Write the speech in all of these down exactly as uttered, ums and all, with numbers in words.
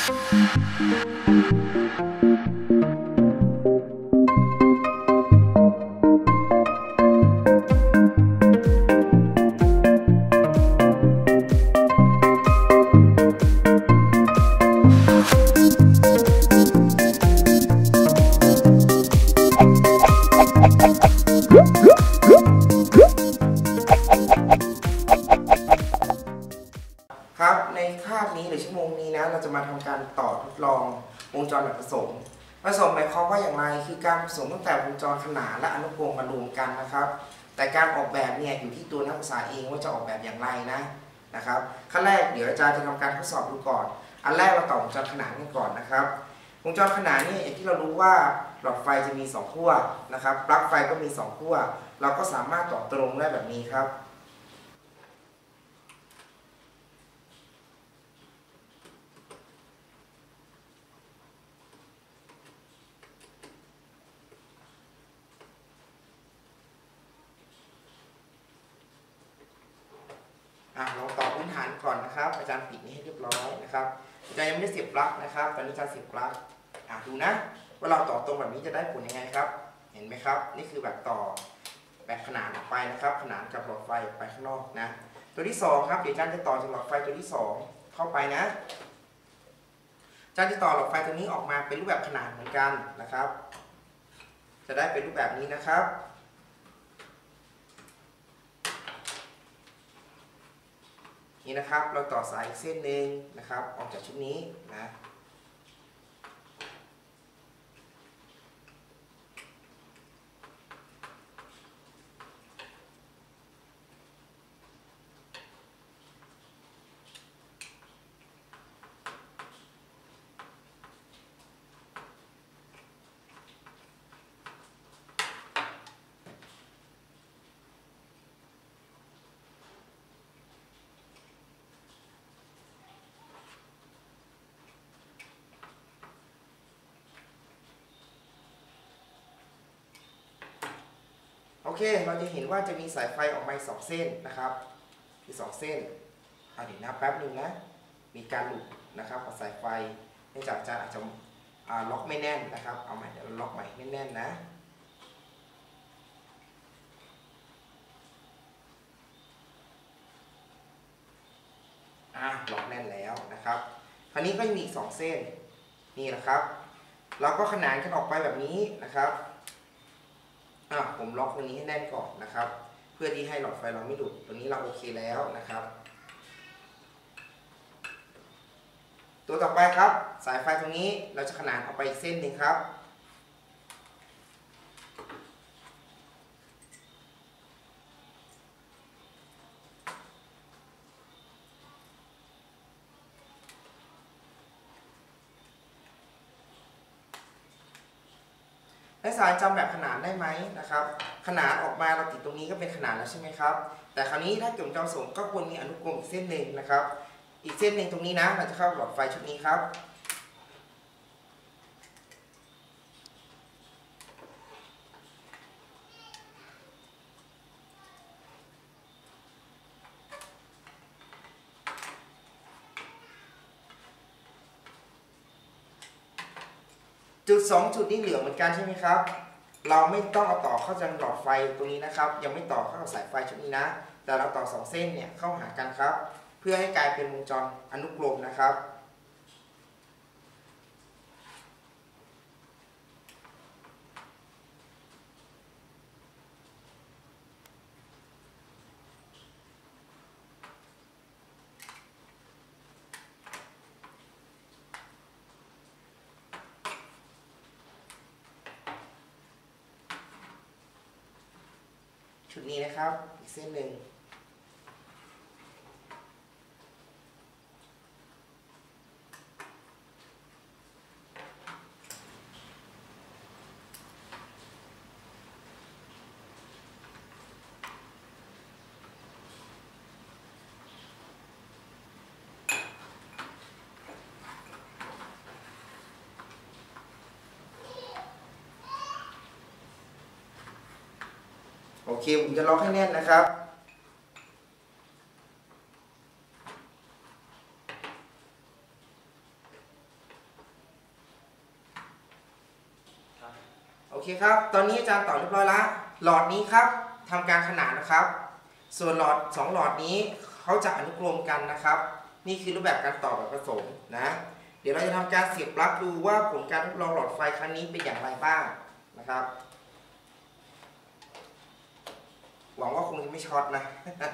ครับในคาบนี้หรือชั่วโมงนี้นะเราจะมาทำการต่อทดลองวงจรแบบผสมผสมหมายความว่าอย่างไรคือการผสมตั้งแต่วงจรขนานและอนุกรมมารวมกันนะครับแต่การออกแบบเนี่ยอยู่ที่ตัวนักศึกษาเองว่าจะออกแบบอย่างไรนะนะครับขั้นแรกเดี๋ยวอาจารย์จะทำการทดสอบดูก่อนอันแรกเราต่อวงจรขนานกันก่อนนะครับวงจรขนานนี่อย่างที่เรารู้ว่าหลอดไฟจะมีสองขั้วนะครับปลั๊กไฟก็มีสองขั้วเราก็สามารถต่อตรงได้แบบนี้ครับเราต่อพื้นฐานก่อนนะครับอาจารย์ปิดนี้ให้เรียบร้อยนะครับอาจารย์ยังไม่ได้เสียบปลั๊กนะครับตอนนี้อาจารย์เสียบปลั๊กดูนะว่าเราต่อตรงแบบนี้จะได้ผลยังไงครับเห็นไหมครับนี่คือแบบต่อแบบขนานออกไปนะครับขนานกับหลอดไฟออกไปข้างนอกนะตัวที่สองครับเดี๋ยวอาจารย์จะต่อจากหลอดไฟตัวที่สองเข้าไปนะอาจารย์จะต่อหลอดไฟตัวนี้ออกมาเป็นรูปแบบขนานเหมือนกันนะครับจะได้เป็นรูปแบบนี้นะครับนี่นะครับเราต่อสายอีกเส้นหนึ่งนะครับออกจากชุดนี้นะโอเคเราจะเห็นว่าจะมีสายไฟออกมาสองเส้นนะครับมีสองเส้นเดี๋ยวนะแป๊บนึงนะมีการหลุดนะครับของสายไฟเนื่องจากอาจารย์อาจจะล็อกไม่แน่นนะครับเอาใหม่เดี๋ยวเราล็อกใหม่แน่นๆนะอ่ะล็อกแน่นแล้วนะครับคราวนี้ก็มีอีกสองเส้นนี่นะครับเราก็ขนานกันออกไปแบบนี้นะครับผมล็อกตรงนี้ให้แน่นก่อนนะครับเพื่อที่ให้หลอดไฟเราไม่หลุดตัวนี้เราโอเคแล้วนะครับตัวต่อไปครับสายไฟตรงนี้เราจะขนานออกไปอีกเส้นหนึ่งครับนักศึกษาจำแบบขนานได้ไหมนะครับขนานออกมาเราติดตรงนี้ก็เป็นขนานแล้วใช่ไหมครับแต่คราวนี้ถ้าเกี่ยวกับจอส่งก็ควรมีอนุกรมอีกเส้นหนึ่งนะครับอีกเส้นหนึ่งตรงนี้นะเราจะเข้าหลอดไฟชุดนี้ครับจุดสองจุดนี้เหลืองเหมือนกันใช่ไหมครับเราไม่ต้องเอาต่อเข้าจากหลอดไฟตรงนี้นะครับยังไม่ต่อเข้ากับสายไฟชุดนี้นะแต่เราต่อสองเส้นเนี่ยเข้าหากันครับเพื่อให้กลายเป็นวงจรอนุกรมนะครับชุดนี้นะครับอีกเส้นหนึ่งโอเคผมจะล็อกให้แน่นนะครับเคครับตอนนี้อาจารย์ต่อเรียบร้อยละหลอดนี้ครับทำการขนานนะครับส่วนหลอดสองหลอดนี้เขาจะอนุกรมกันนะครับนี่คือรูปแบบการต่อแบบผสมนะเดี๋ยวเราจะทำการเสียบปลั๊กดูว่าผลการทดลองหลอดไฟครั้งนี้เป็นอย่างไรบ้างนะครับหวังว่าคงจะไม่ช็อตนะ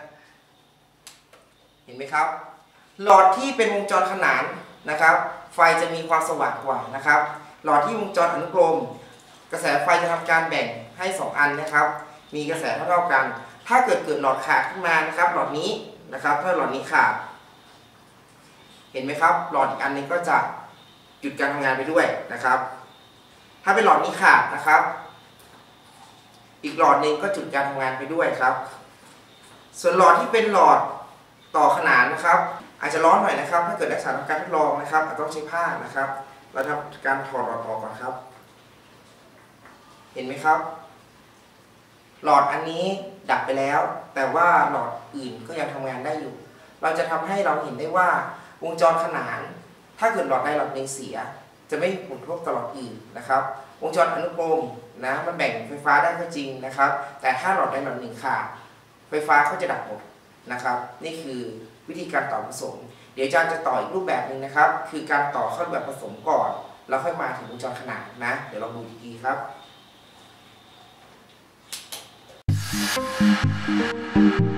เห็นไหมครับหลอดที่เป็นวงจรขนานนะครับไฟจะมีความสว่างกว่านะครับหลอดที่วงจรอนุกรมกระแสไฟจะทำการแบ่งให้สองอันนะครับมีกระแสเท่าๆกันถ้าเกิดเกิดหลอดขาดขึ้นมานะครับหลอดนี้นะครับถ้าหลอดนี้ขาดเห็นไหมครับหลอดอีกอันนึงก็จะหยุดการทำงานไปด้วยนะครับถ้าเป็นหลอดนี้ขาดนะครับอีกหลอดนึงก็จุดการทำงานไปด้วยครับส่วนหลอดที่เป็นหลอดต่อขนานนะครับอาจจะร้อนหน่อยนะครับถ้าเกิดนักศึกษาทำการทดลองนะครับอาจต้องใช้ผ้านะครับเราทำการถอดหลอดออกก่อนครับเห็นไหมครับหลอดอันนี้ดับไปแล้วแต่ว่าหลอดอื่นก็ยังทำงานได้อยู่เราจะทำให้เราเห็นได้ว่าวงจรขนานถ้าเกิดหลอดใดหลอดหนึ่งเสียจะไม่ผลกระทบต่อหลอดอื่นนะครับวงจรอนุกรมนะมันแบ่งไฟฟ้าได้ก็จริงนะครับแต่ถ้าหลอดใดหลอดหนึ่งขาดไฟฟ้าก็จะดับหมดนะครับนี่คือวิธีการต่อผสมเดี๋ยวอาจารย์จะต่ออีกรูปแบบหนึ่งนะครับคือการต่อเข้าแบบผสมก่อนแล้วค่อยมาถึงวงจรขนานนะเดี๋ยวเราดูอีกทีครับ Thank you.